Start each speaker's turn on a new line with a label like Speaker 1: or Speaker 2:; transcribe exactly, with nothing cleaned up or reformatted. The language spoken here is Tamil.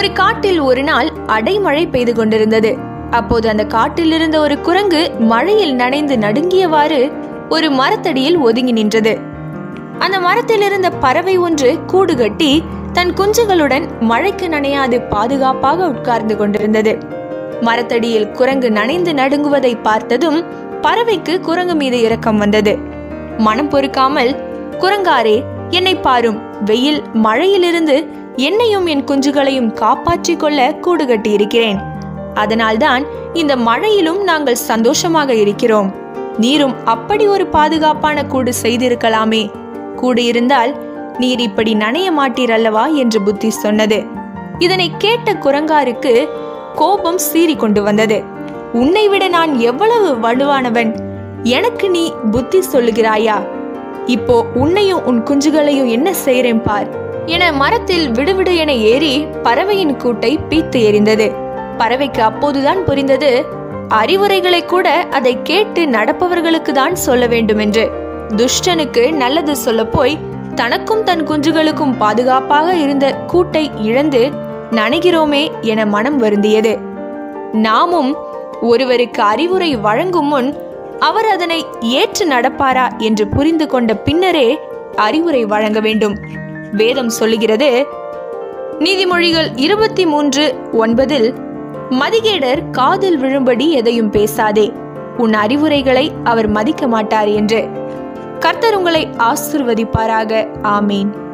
Speaker 1: ஒரு காட்டில் ஒரு நாள் அடைமழை பெய்து கொண்டிருந்தது. அப்போது அந்த காட்டில் இருந்த ஒரு குரங்கு மழையில் நனைந்து நடுங்கியவாறு ஒரு மரத்தடியில் ஒதுங்கி நின்றது. அந்த மரத்தில் இருந்த பறவை ஒன்று கூடு கட்டி தன் குஞ்சுகளுடன் மழைக்கு நனையாது பாதுகாப்பாக உட்கார்ந்து கொண்டிருந்தது. மரத்தடியில் குரங்கு நனைந்து நடுங்குவதை பார்த்ததும் பறவைக்கு குரங்கு மீது இரக்கம் வந்தது. மனம் பொறுக்காமல், குரங்காரே, என்னை பாரும், வெயில் மழையிலிருந்து என்னையும் என் குஞ்சுகளையும் காப்பாற்றிக் கொள்ள கூடு கட்டி இருக்கிறேன். அதனால்தான் இந்த மழையிலும் நாங்கள் சந்தோஷமாக இருக்கிறோம். நீரும் அப்படி ஒரு பாதுகாப்பான கூடு செய்திருக்கலாமே. கூடு இருந்தால் நீர் இப்படி நனைய மாட்டீர் அல்லவா என்று புத்தி சொன்னது. இதனை கேட்ட குரங்காருக்கு கோபம் சீறி கொண்டு வந்தது. உன்னை விட நான் எவ்வளவு வலுவானவன், எனக்கு நீ புத்தி சொல்லுகிறாயா? இப்போ உன்னையும் உன் குஞ்சுகளையும் என்ன செய்கிறேன் பார் என மரத்தில் விடுவிடு என ஏறி பறவையின் கூட்டை பீத்து எறிந்தது. பறவைக்கு அப்போதுதான் புரிந்தது, அறிவுரைகளை கூட அதை கேட்டு நடப்பவர்களுக்கு தான் சொல்ல வேண்டும் என்று. துஷ்டனுக்கு நல்லது சொல்ல போய் தனக்கும் தன் குஞ்சுகளுக்கும் பாதுகாப்பாக இருந்த கூட்டை இழந்து நனைகிறோமே என மனம் வருந்தியது. நாமும் ஒருவருக்கு அறிவுரை வழங்கும் முன் அவர் அதனை ஏற்று நடப்பாரா என்று புரிந்து கொண்ட பின்னரே அறிவுரை வழங்க வேண்டும். வேதம் சொல்லுகிறது, நீதிமொழிகள் இருபத்தி மூன்று ஒன்பதில், மதிகேடர் காதில் விழும்படி எதையும் பேசாதே, உன் அறிவுரைகளை அவர் மதிக்க மாட்டார் என்று. கர்த்தர் உங்களை ஆசீர்வதிப்பாராக. ஆமீன்.